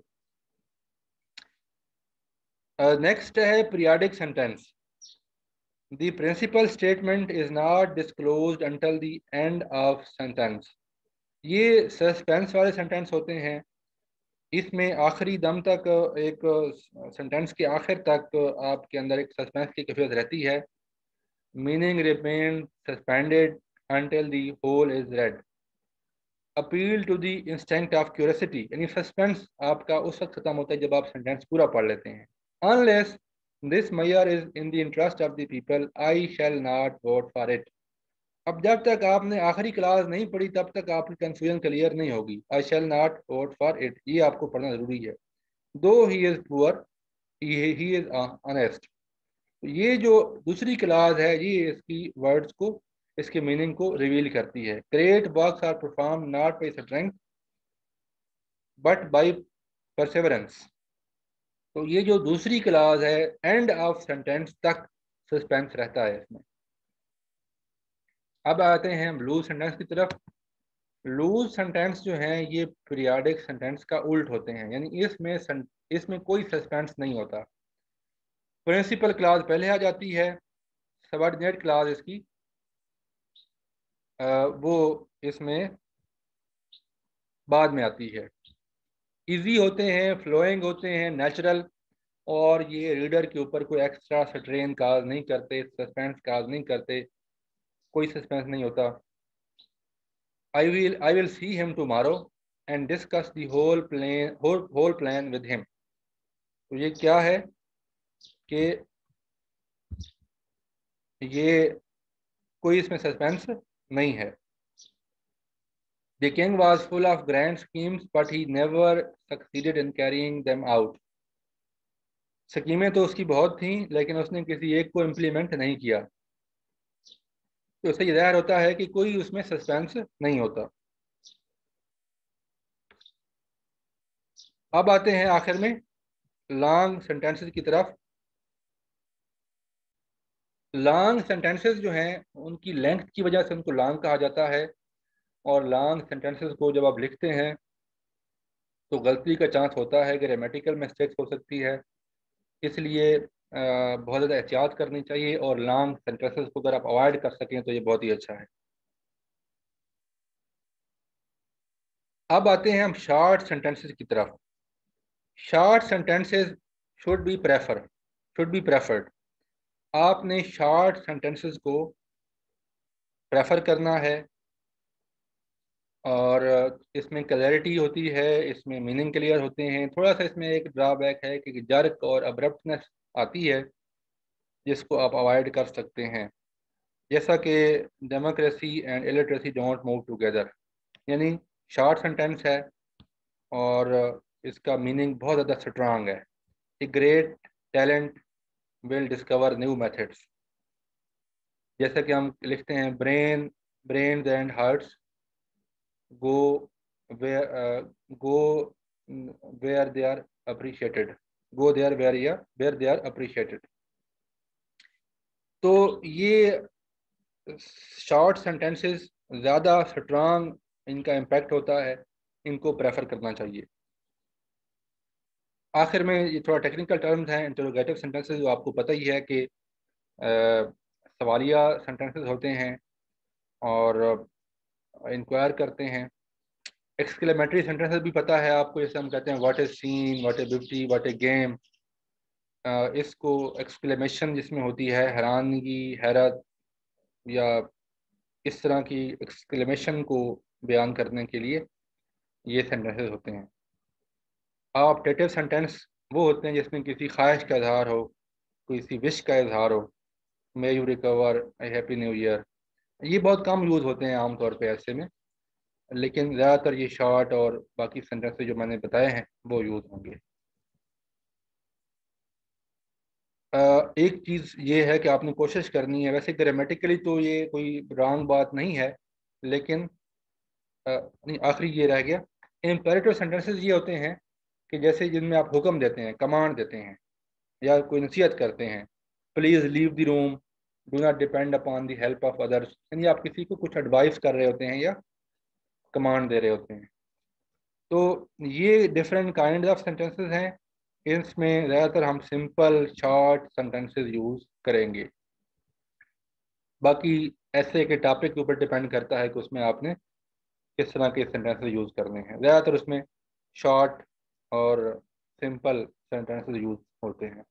Next uh, है periodic sentence. The principal statement is not disclosed until the end of sentence. ये सस्पेंस वाले सेंटेंस होते हैं। इसमें आखिरी दम तक, एक सेंटेंस के आखिर तक आपके अंदर एक सस्पेंस की कैफियत रहती है। Meaning remain suspended until the whole is read. Appeal to the instinct of curiosity, यानी सस्पेंस आपका उस वक्त खत्म होता है जब आप सेंटेंस पूरा पढ़ लेते हैं। Unless this mayor is in the interest of the people I shall not vote for it. अब जब तक आपने आखिरी क्लास नहीं पढ़ी तब तक आपकी कंफ्यूजन क्लियर नहीं होगी। I shall not vote for it, ये आपको पढ़ना जरूरी है। Though he is poor he is honest. ये जो दूसरी क्लास है, ये इसकी वर्ड्स को, इसके मीनिंग को रिवील करती है। Great works are perform not by strength but by perseverance. तो ये जो दूसरी क्लास है, एंड ऑफ सेंटेंस तक सस्पेंस रहता है इसमें। अब आते हैं हम लूज सेंटेंस की तरफ। लूज सेंटेंस जो हैं, ये पीरियाडिक सेंटेंस का उल्ट होते हैं, यानी इसमें इसमें कोई सस्पेंस नहीं होता। प्रिंसिपल क्लास पहले आ जाती है, सबऑर्डिनेट क्लास इसकी आ, वो इसमें बाद में आती है। इजी होते हैं, फ्लोइंग होते हैं, नेचुरल, और ये रीडर के ऊपर कोई एक्स्ट्रा स्ट्रेन काज नहीं करते, सस्पेंस काज नहीं करते, कोई सस्पेंस नहीं होता। I will I will see him tomorrow and discuss the whole plan whole plan with him. तो ये क्या है कि ये कोई इसमें सस्पेंस नहीं है। The king was full of grand schemes but he never succeeded in carrying them out. स्कीमें तो उसकी बहुत थी, लेकिन उसने किसी एक को इम्प्लीमेंट नहीं किया। तो इससे ये जाहिर होता है कि कोई उसमें सस्पेंस नहीं होता। अब आते हैं आखिर में लॉन्ग सेंटेंसेस की तरफ। लॉन्ग सेंटेंसेस जो हैं, उनकी लेंथ की वजह से उनको लॉन्ग कहा जाता है। और लॉन्ग सेंटेंसेस को जब आप लिखते हैं तो गलती का चांस होता है, ग्रामेटिकल मिस्टेक्स हो सकती है। इसलिए अ, बहुत ज़्यादा एहतियात करनी चाहिए, और लॉन्ग सेंटेंसेस को अगर आप अवॉइड कर सकें तो ये बहुत ही अच्छा है। अब आते हैं हम शॉर्ट सेंटेंसेस की तरफ। Short sentences should be prefer should be preferred. आपने शॉर्ट सेंटेंसेस को प्रेफर करना है, और इसमें क्लैरिटी होती है, इसमें मीनिंग क्लियर होते हैं। थोड़ा सा इसमें एक ड्रॉबैक है कि जर्क और अब्रप्टनेस आती है, जिसको आप अवॉइड कर सकते हैं। जैसा कि democracy and illiteracy don't move together, यानी शॉर्ट सेंटेंस है, और इसका मीनिंग बहुत ज़्यादा स्ट्रांग है। A great talent will discover new methods. जैसा कि हम लिखते हैं, brain brains and hearts go where go where they are appreciated go there where या वेयर दे आर अप्रिशिएटेड। तो ये शॉर्ट सेंटेंसेस ज़्यादा स्ट्रांग इनका इम्पैक्ट होता है, इनको प्रेफर करना चाहिए। आखिर में ये थोड़ा टेक्निकल टर्म्स हैं, इंटरोगेटिव सेंटेंसेस, जो आपको पता ही है कि अ, सवालिया सेंटेंसेस होते हैं और इंक्वायर करते हैं। एक्सक्लेमेटरी सेंटेंसेस भी पता है आपको, जैसे हम कहते हैं what is scene, what is beauty, what is game. इसको एक्सक्लेमेशन जिसमें होती है हैरानगी, हैरत या इस तरह की एक्सक्लेमेशन को बयान करने के लिए ये सेंटेंसेस होते हैं। ऑप्टेटिव सेंटेंस वो होते हैं जिसमें किसी ख्वाहिश का इजहार हो, किसी विश का इजहार हो, may you recover, I happy new year. ये बहुत कम यूज़ होते हैं आमतौर पे ऐसे में, लेकिन ज़्यादातर ये शॉर्ट और बाकी सेंटेंसेस जो मैंने बताए हैं वो यूज़ होंगे। अ, एक चीज़ ये है कि आपने कोशिश करनी है, वैसे ग्रामेटिकली तो ये कोई रॉन्ग बात नहीं है, लेकिन अ, नहीं, आखिरी ये रह गया। इम्पेरेटिव सेंटेंसेस ये होते हैं कि जैसे जिनमें आप हुक्म देते हैं, कमांड देते हैं या कोई नसीहत करते हैं, please leave the room, do not depend upon the help of others, यानी आप किसी को कुछ एडवाइस कर रहे होते हैं या कमांड दे रहे होते हैं। तो ये डिफरेंट काइंड ऑफ सेंटेंसेस हैं, इसमें ज़्यादातर हम सिंपल शॉर्ट सेंटेंसेस यूज़ करेंगे। बाकी ऐसे के टॉपिक के ऊपर डिपेंड करता है कि उसमें आपने किस तरह के सेंटेंसेस यूज़ करने हैं। ज़्यादातर उसमें शॉर्ट और सिंपल सेंटेंसेस यूज़ होते हैं।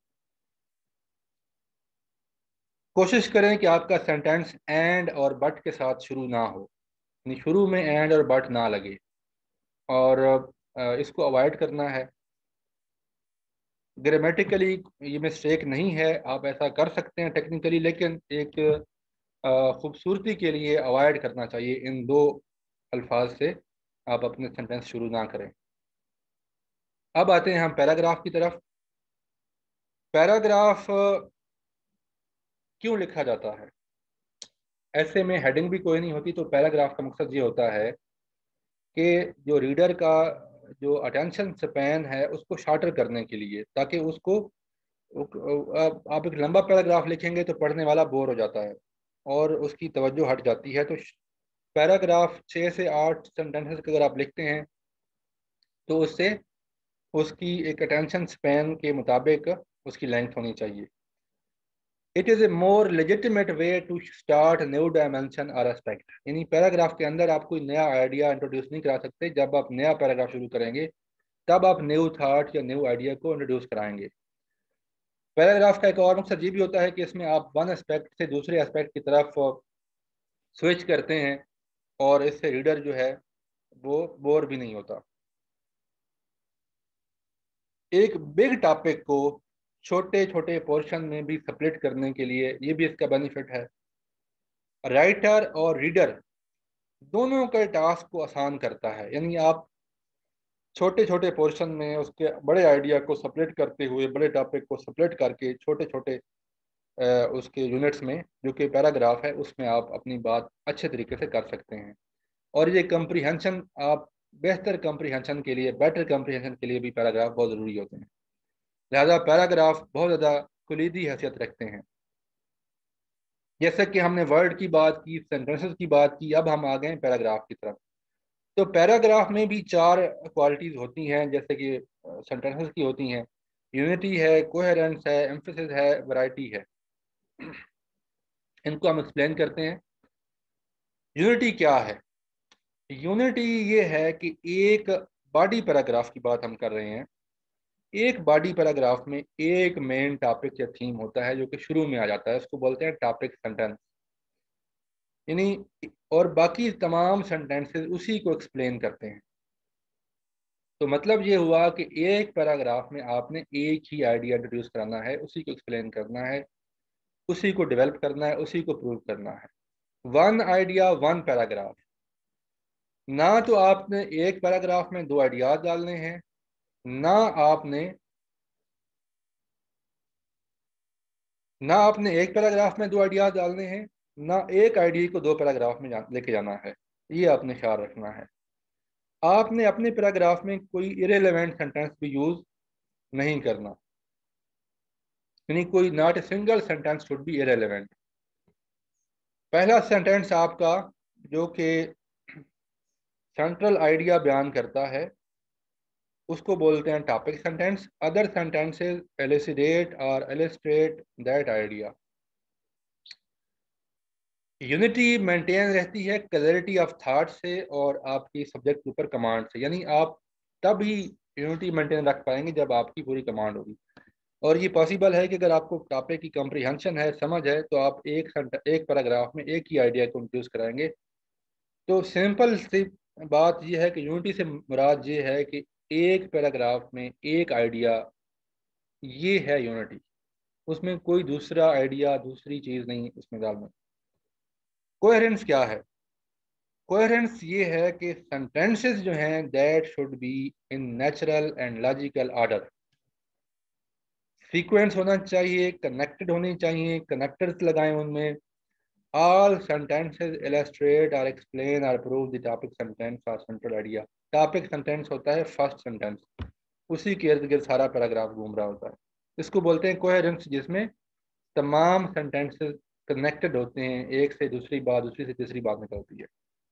कोशिश करें कि आपका सेंटेंस एंड और बट के साथ शुरू ना हो, यानी शुरू में एंड और बट ना लगे, और अ, इसको अवॉइड करना है। ग्रामेटिकली ये मिस्टेक नहीं है, आप ऐसा कर सकते हैं टेक्निकली, लेकिन एक अ, खूबसूरती के लिए अवॉइड करना चाहिए इन दो अल्फाज से आप अपने सेंटेंस शुरू ना करें। अब आते हैं हम पैराग्राफ की तरफ। पैराग्राफ क्यों लिखा जाता है? ऐसे में हेडिंग भी कोई नहीं होती, तो पैराग्राफ का मकसद ये होता है कि जो रीडर का जो अटेंशन स्पैन है उसको शार्टर करने के लिए, ताकि उसको, आप एक लंबा पैराग्राफ लिखेंगे तो पढ़ने वाला बोर हो जाता है और उसकी तवज्जो हट जाती है। तो पैराग्राफ छः से आठ सेंटेंसेस अगर आप लिखते हैं तो उससे उसकी एक अटेंशन स्पैन के मुताबिक उसकी लेंथ होनी चाहिए। It is a more legitimate way to start new dimension और एस्पेक्ट, यानी पैराग्राफ के अंदर आप कोई नया आइडिया इंट्रोड्यूस नहीं करा सकते। जब आप नया पैराग्राफ शुरू करेंगे तब आप न्यू थाट या न्यू आइडिया को इंट्रोड्यूस कराएंगे। पैराग्राफ का एक और मकसद ये भी होता है कि इसमें आप वन एस्पेक्ट से दूसरे एस्पेक्ट की तरफ स्विच करते हैं और इससे रीडर जो है वो बोर भी नहीं होता। एक बिग टॉपिक को छोटे छोटे पोर्शन में भी स्प्लिट करने के लिए ये भी इसका बेनिफिट है। राइटर और रीडर दोनों के टास्क को आसान करता है, यानी आप छोटे छोटे पोर्शन में उसके बड़े आइडिया को सेपरेट करते हुए, बड़े टॉपिक को सेपरेट करके छोटे छोटे उसके यूनिट्स में, जो कि पैराग्राफ है, उसमें आप अपनी बात अच्छे तरीके से कर सकते हैं। और ये कंप्रीहेंशन, आप बेहतर कंप्रीहेंशन के लिए, बेटर कंप्रीहेंशन के लिए भी पैराग्राफ बहुत ज़रूरी होते हैं। लिहाजा पैराग्राफ बहुत ज़्यादा कुलीदी हैसियत रखते हैं। जैसे कि हमने वर्ड की बात की, सेंटेंसेस की बात की, अब हम आ गए हैं पैराग्राफ की तरफ। तो पैराग्राफ में भी चार क्वालिटीज़ होती हैं, जैसे कि सेंटेंसेस की होती हैं। यूनिटी है, कोहेरेंस है, एम्फेसिस है, वैरायटी है। इनको हम एक्सप्लेन करते हैं। यूनिटी क्या है? यूनिटी ये है कि एक बॉडी पैराग्राफ की बात हम कर रहे हैं। एक बॉडी पैराग्राफ में एक मेन टॉपिक या थीम होता है जो कि शुरू में आ जाता है, उसको बोलते हैं टॉपिक सेंटेंस, यानी और बाकी तमाम सेंटेंसेस उसी को एक्सप्लेन करते हैं। तो मतलब ये हुआ कि एक पैराग्राफ में आपने एक ही आइडिया इंट्रोड्यूस कराना है, उसी को एक्सप्लेन करना है, उसी को डेवलप करना है, उसी को प्रूव करना है। One idea one paragraph. ना तो आपने एक पैराग्राफ में दो आइडियाज डालने हैं, ना आपने ना आपने एक पैराग्राफ में दो आइडियाज डालने हैं, ना एक आइडिया को दो पैराग्राफ में जा, लेके जाना है। ये आपने ख्याल रखना है। आपने अपने पैराग्राफ में कोई इरेलेवेंट सेंटेंस भी यूज नहीं करना, यानी कोई not a single sentence should be irrelevant. पहला सेंटेंस आपका जो कि सेंट्रल आइडिया बयान करता है उसको बोलते हैं topic sentence. Other sentences elucidate और illustrate that idea. Unity maintain रहती है क्लैरिटी ऑफ थॉट से और आपकी सब्जेक्ट के ऊपर कमांड से, यानी आप तब ही यूनिटी मेंटेन रख पाएंगे जब आपकी पूरी कमांड होगी। और ये पॉसिबल है कि अगर आपको टॉपिक की कम्प्रीहेंशन है, समझ है, तो आप एक एक पैराग्राफ में एक ही आइडिया को इंट्रोड्यूस कराएंगे। तो सिंपल सी बात यह है कि यूनिटी से मुराद ये है कि एक पैराग्राफ में एक आइडिया, ये है यूनिटी। उसमें कोई दूसरा आइडिया, दूसरी चीज नहीं उसमें डालना। कोहेरेंस क्या है? कोहेरेंस ये है कि सेंटेंसेस जो हैं that should be in natural and logical order. Sequence होना चाहिए, कनेक्टेड होनी चाहिए, कनेक्टर्स लगाएं उनमें। ऑल सेंटेंसेस इलस्ट्रेट और एक्सप्लेन और प्रूव द टॉपिक सेंटेंस और सेंट्रल आइडिया। टॉपिक सेंटेंस होता है फर्स्ट सेंटेंस, उसी के इर्द गिर्द सारा पैराग्राफ घूम रहा होता है। इसको बोलते हैं कोहेरेंस, जिसमें तमाम सेंटेंसेस कनेक्टेड होते हैं, एक से दूसरी बात, दूसरी से तीसरी बात निकलती है।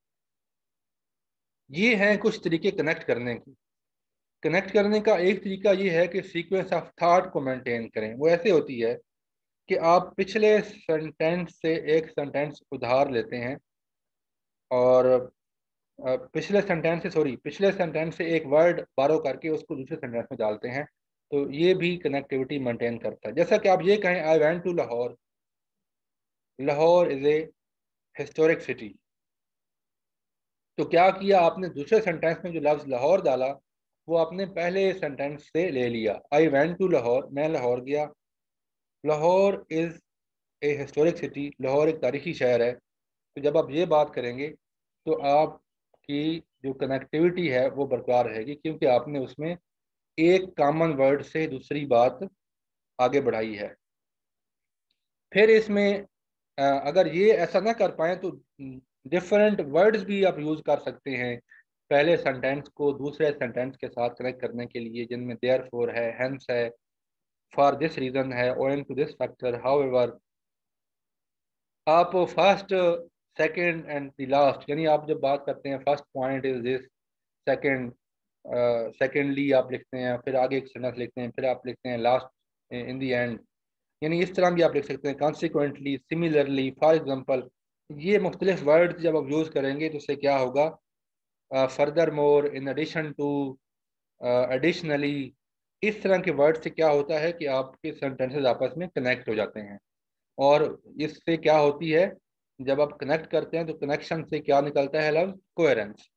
ये हैं कुछ तरीके कनेक्ट करने के। कनेक्ट करने का एक तरीका ये है कि सीक्वेंस ऑफ थॉट को मेंटेन करें। वो ऐसे होती है कि आप पिछले सेंटेंस से एक सेंटेंस उधार लेते हैं और अ, पिछले सेंटेंस से सॉरी पिछले सेंटेंस से एक वर्ड बारो करके उसको दूसरे सेंटेंस में डालते हैं। तो ये भी कनेक्टिविटी मेंटेन करता है। जैसा कि आप ये कहें, I went to Lahore, Lahore is a historic city. तो क्या किया आपने, दूसरे सेंटेंस में जो लफ्ज लाहौर डाला वो आपने पहले सेंटेंस से ले लिया। आई वेंट टू लाहौर, मैं लाहौर गया। Lahore is a historic city, Lahore एक तारीखी शहर है। तो जब आप ये बात करेंगे तो आपकी जो कनेक्टिविटी है वो बरकरार रहेगी, क्योंकि आपने उसमें एक कॉमन वर्ड से दूसरी बात आगे बढ़ाई है। फिर इसमें अ, अगर ये ऐसा ना कर पाए तो डिफरेंट वर्ड्स भी आप यूज कर सकते हैं पहले सेंटेंस को दूसरे सेंटेंस के साथ कनेक्ट करने के लिए, जिनमें देयरफॉर है, हेंस है, फॉर दिस रीजन है, owing to this factor, however. आप first, second and the last, यानी आप जब बात करते हैं first point is this, second secondly आप लिखते हैं, फिर आगे एक सेंटेंस लिखते हैं, फिर आप लिखते हैं लास्ट इन द एंड। यानी इस तरह भी आप लिख सकते हैं, कॉन्सिक्वेंटली, सिमिलरली, फॉर एग्जाम्पल। ये मुख्तलिफ वर्ड जब आप यूज़ करेंगे तो उससे क्या होगा, furthermore, in addition to, additionally, इस तरह के वर्ड से क्या होता है कि आपके सेंटेंसेस आपस में कनेक्ट हो जाते हैं। और इससे क्या होती है, जब आप कनेक्ट करते हैं तो कनेक्शन से क्या निकलता है लफ्ज, कोहेरेंस।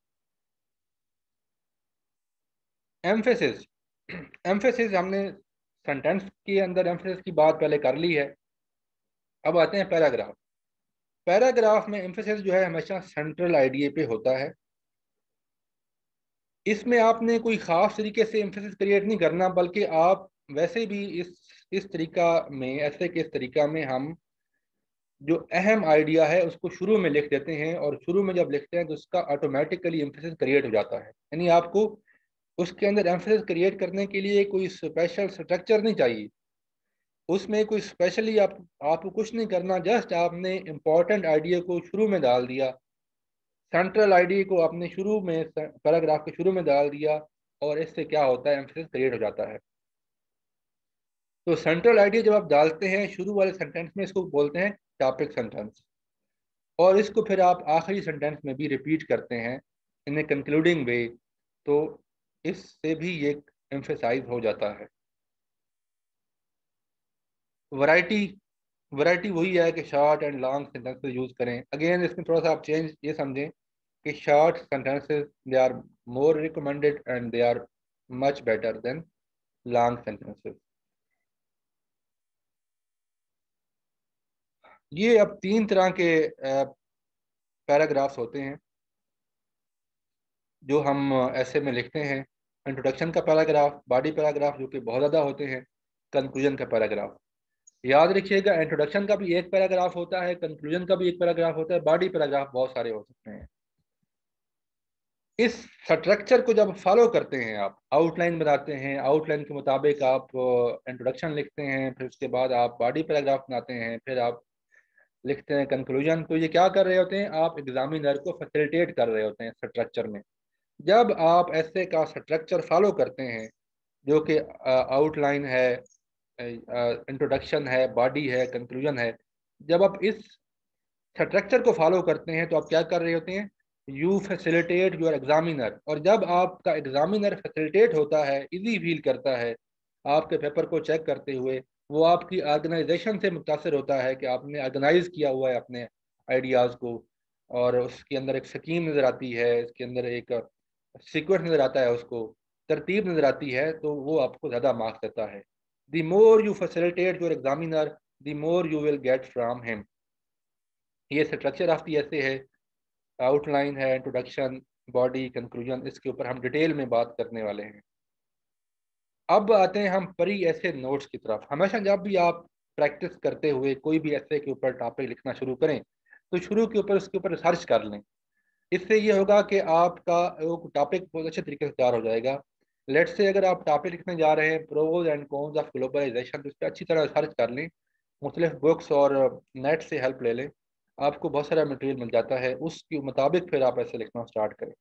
एम्फेसिस, एम्फेसिस हमने सेंटेंस के अंदर एम्फेसिस की बात पहले कर ली है। अब आते हैं पैराग्राफ। पैराग्राफ में एम्फेसिस जो है हमेशा सेंट्रल आइडिया पे होता है। इसमें आपने कोई खास तरीके से एम्फेसिस क्रिएट नहीं करना, बल्कि आप वैसे भी इस इस तरीका में, ऐसे के इस तरीका में हम जो अहम आइडिया है उसको शुरू में लिख देते हैं, और शुरू में जब लिखते हैं तो उसका ऑटोमेटिकली एम्फेसिस क्रिएट हो जाता है। यानी आपको उसके अंदर एम्फेसिस क्रिएट करने के लिए कोई स्पेशल स्ट्रक्चर नहीं चाहिए, उसमें कोई स्पेशली आप आपको कुछ नहीं करना। जस्ट आपने इम्पोर्टेंट आइडिया को शुरू में डाल दिया, सेंट्रल आइडिया को आपने शुरू में पैराग्राफ के शुरू में डाल दिया, और इससे क्या होता है, एम्फेसिस क्रिएट हो जाता है। तो सेंट्रल आइडिया जब आप डालते हैं शुरू वाले सेंटेंस में, इसको बोलते हैं टॉपिक सेंटेंस। और इसको फिर आप आखिरी सेंटेंस में भी रिपीट करते हैं इन ए कंक्लूडिंग वे, तो इससे भी ये एम्फेसाइज हो जाता है। वैरायटी, वैरायटी वही है कि short and long sentences use करें। अगेन इसमें थोड़ा सा आप चेंज ये समझें कि short sentences they are more recommended and they are much better than long sentences. ये अब तीन तरह के पैराग्राफ्स होते हैं। जो हम ऐसे में लिखते हैं। इंट्रोडक्शन का पैराग्राफ, बॉडी पैराग्राफ जो कि बहुत ज़्यादा होते हैं, कंक्लूजन का पैराग्राफ। याद रखिएगा, इंट्रोडक्शन का भी एक पैराग्राफ होता है, कंक्लूजन का भी एक पैराग्राफ होता है, बॉडी पैराग्राफ बहुत सारे हो सकते हैं। इस स्ट्रक्चर को जब फॉलो करते हैं, आप आउटलाइन बनाते हैं, आउटलाइन के मुताबिक आप इंट्रोडक्शन लिखते हैं, फिर उसके बाद आप बॉडी पैराग्राफ बनाते हैं, फिर आप लिखते हैं कंक्लूजन, तो ये क्या कर रहे होते हैं, आप एग्जामिनर को फैसिलिटेट कर रहे होते हैं स्ट्रक्चर में। जब आप ऐसे का स्ट्रक्चर फॉलो करते हैं, जो कि आउटलाइन है, इंट्रोडक्शन है, बॉडी है, कंक्लूजन है, जब आप इस स्ट्रक्चर को फॉलो करते हैं तो आप क्या कर रहे होते हैं, यू फैसिलिटेट योर एग्जामिनर। और जब आपका एग्जामिनर फैसिलिटेट होता है, इजी फील करता है आपके पेपर को चेक करते हुए, वो आपकी ऑर्गेनाइजेशन से मुतासर होता है कि आपने ऑर्गेनाइज किया हुआ है अपने आइडियाज़ को, और उसके अंदर एक स्कीम नज़र आती है, इसके अंदर एक सीक्वेंस नज़र आता है, उसको तरतीब नज़र आती है, तो वो आपको ज़्यादा मार्क्स देता है। The more you facilitate your examiner, the more you will get from him. ये स्ट्रक्चर आपकी ऐसे है, आउटलाइन है, इंट्रोडक्शन, बॉडी, कंक्लूजन, इसके ऊपर हम डिटेल में बात करने वाले हैं। अब आते हैं हम परी ऐसे नोट्स की तरफ। हमेशा जब भी आप प्रैक्टिस करते हुए कोई भी ऐसे के ऊपर टॉपिक लिखना शुरू करें, तो शुरू के ऊपर उसके ऊपर रिसर्च कर लें। इससे ये होगा कि आपका वो टॉपिक बहुत अच्छे तरीके से तैयार हो जाएगा। लेट्स से अगर आप टॉपिक लिखने जा रहे हैं pros and cons of globalization, तो इस पर अच्छी तरह रिसर्च कर लें, मुख्तलिफ बुक्स और नेट से हेल्प ले लें, आपको बहुत सारा मटेरियल मिल जाता है, उसके मुताबिक फिर आप ऐसे लिखना स्टार्ट करें।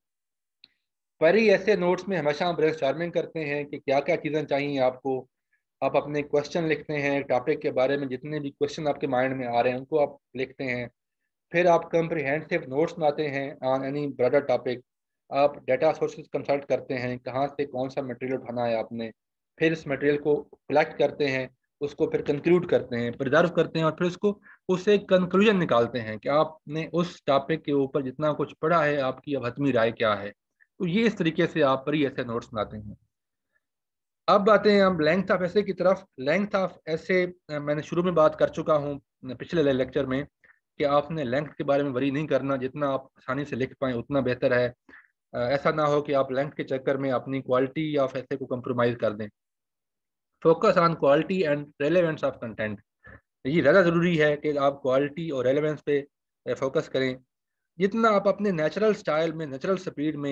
परी ऐसे नोट्स में हमेशा हम ब्रेनस्टॉर्मिंग करते हैं कि क्या क्या चीज़ें चाहिए आपको। आप अपने क्वेश्चन लिखते हैं टॉपिक के बारे में, जितने भी क्वेश्चन आपके माइंड में आ रहे हैं उनको आप लिखते हैं। फिर आप कंप्रिहेंसिव नोट्स बनाते हैं ऑन एनी ब्रॉडर टॉपिक। आप डेटा सोर्सेज कंसल्ट करते हैं, कहाँ से कौन सा मटेरियल उठाना है आपने। फिर इस मटेरियल को कलेक्ट करते हैं, उसको फिर कंक्लूड करते हैं, प्रिजर्व करते हैं, और फिर उसको उससे कंक्लूजन निकालते हैं कि आपने उस टॉपिक के ऊपर जितना कुछ पढ़ा है, आपकी अब हतमी राय क्या है। तो ये इस तरीके से आप पर ही ऐसे नोट्स बनाते हैं। अब आते हैं हम लेंथ ऑफ ऐसे की तरफ। लेंथ ऑफ ऐसे मैंने शुरू में बात कर चुका हूँ पिछले लेक्चर में, कि आपने लेंथ के बारे में वरी नहीं करना, जितना आप आसानी से लिख पाएँ उतना बेहतर है। ऐसा ना हो कि आप लेंथ के चक्कर में अपनी क्वालिटी ऑफ ऐसे को कंप्रोमाइज़ कर दें। Focus on quality and relevance of content. ये ज़्यादा ज़रूरी है कि आप क्वालिटी और रेलेवेंस पे फोकस करें। जितना आप अपने नेचुरल स्टाइल में, नेचुरल स्पीड में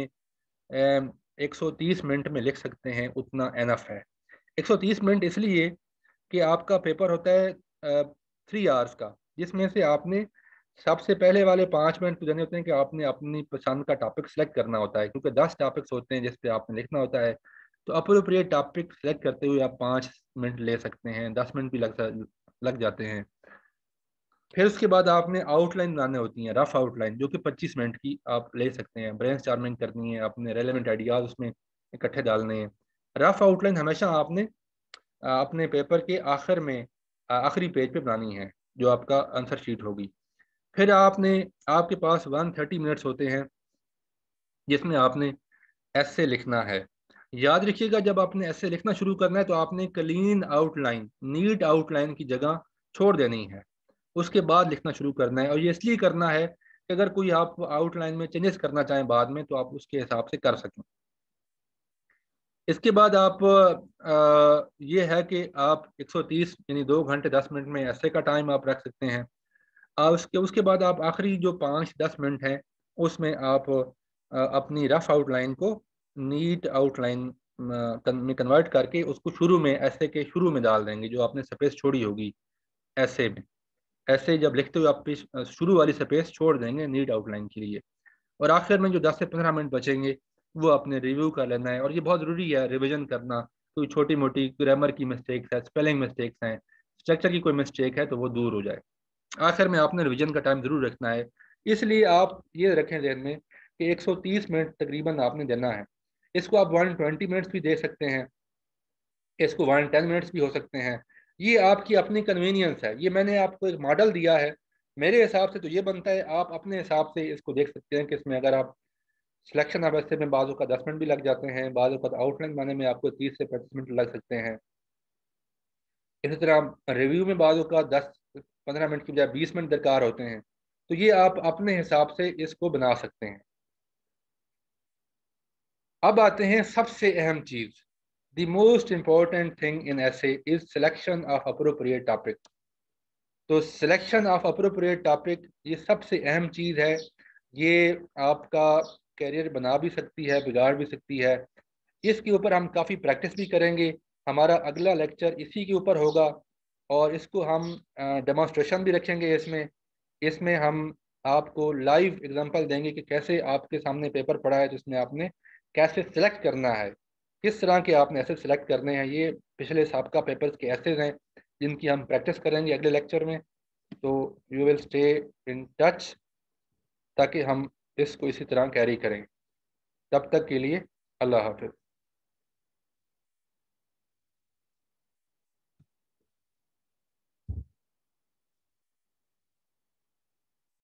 एक सौ तीस मिनट में लिख सकते हैं, उतना एनफ है। एक सौ तीस मिनट इसलिए कि आपका पेपर होता है थ्री आवर्स का, जिसमें से आपने सबसे पहले वाले पाँच मिनट तो देने होते हैं कि आपने अपनी पसंद का टॉपिक सेलेक्ट करना होता है, क्योंकि दस टॉपिक्स होते हैं जिस पे आपने लिखना होता है। तो अप्रोप्रिएट टॉपिक सेलेक्ट करते हुए आप पाँच मिनट ले सकते हैं, दस मिनट भी लग लग जाते हैं। फिर उसके बाद आपने आउटलाइन बनाने होती हैं, रफ आउटलाइन, जो कि पच्चीस मिनट की आप ले सकते हैं। ब्रेन स्टॉर्मिंग करनी है, अपने रेलेवेंट आइडियाज उसमें इकट्ठे डालने हैं। रफ आउटलाइन हमेशा आपने अपने पेपर के आखिर में, आखिरी पेज पे बनानी है, जो आपका आंसर शीट होगी। फिर आपने, आपके पास वन थर्टी मिनट्स होते हैं जिसमें आपने ऐसे लिखना है। याद रखिएगा, जब आपने ऐसे लिखना शुरू करना है तो आपने क्लीन आउटलाइन, नीट आउटलाइन की जगह छोड़ देनी है, उसके बाद लिखना शुरू करना है। और ये इसलिए करना है कि अगर कोई आप आउटलाइन में चेंजेस करना चाहें बाद में, तो आप उसके हिसाब से कर सकें। इसके बाद आप आ, ये है कि आप एक सौ तीस यानी दो घंटे दस मिनट में ऐसे का टाइम आप रख सकते हैं। आ, उसके उसके बाद आप आखिरी जो पाँच दस मिनट हैं, उसमें आप आ, अपनी रफ आउटलाइन को नीट आउटलाइन में कन्वर्ट करके उसको शुरू में, ऐसे के शुरू में डाल देंगे, जो आपने स्पेस छोड़ी होगी ऐसे में। ऐसे जब लिखते हुए आप शुरू वाली स्पेस छोड़ देंगे नीट आउटलाइन के लिए। और आखिर में जो दस से पंद्रह मिनट बचेंगे, वो अपने रिव्यू कर लेना है। और ये बहुत ज़रूरी है रिवीजन करना। कोई छोटी मोटी ग्रामर की मिस्टेक्स है, स्पेलिंग मिस्टेक्स हैं, स्ट्रक्चर की कोई मिस्टेक है, तो वो दूर हो जाए। आखिर में आपने रिवीजन का टाइम ज़रूर रखना है। इसलिए आप ये रखें ध्यान में कि एक सौ तीस मिनट तकरीबन आपने देना है। इसको आप वन ट्वेंटी मिनट्स भी दे सकते हैं, इसको वन टेन मिनट्स भी हो सकते हैं। ये आपकी अपनी कन्वीनियंस है। ये मैंने आपको एक मॉडल दिया है, मेरे हिसाब से तो ये बनता है। आप अपने हिसाब से इसको देख सकते हैं कि इसमें अगर आप सिलेक्शन ऑफ ऐसे में बाजू का दस मिनट भी लग जाते हैं, बाजू का आउटलाइन बनाने में आपको तीस से पैंतीस मिनट लग सकते हैं। इसी तरह रिव्यू में बाजू का दस पंद्रह मिनट की बजाय बीस मिनट दरकार होते हैं। तो ये आप अपने हिसाब से इसको बना सकते हैं। अब आते हैं सबसे अहम चीज, the most important thing in essay is selection of appropriate topic. तो सिलेक्शन ऑफ अप्रोप्रिएट टॉपिक ये सबसे अहम चीज है। ये आपका कैरियर बना भी सकती है, बिगाड़ भी सकती है। इसके ऊपर हम काफ़ी प्रैक्टिस भी करेंगे। हमारा अगला लेक्चर इसी के ऊपर होगा और इसको हम डेमोन्स्ट्रेशन भी रखेंगे। इसमें इसमें हम आपको लाइव एग्जांपल देंगे कि कैसे आपके सामने पेपर पड़ा है जिसमें आपने कैसे सिलेक्ट करना है, किस तरह के आपने ऐसे सिलेक्ट करने हैं। ये पिछले साबका पेपर्स के ऐसे हैं जिनकी हम प्रैक्टिस करेंगे अगले लेक्चर में। तो you will stay in touch ताकि हम इसको इसी तरह कैरी करें। तब तक के लिए अल्लाह हाफिज़।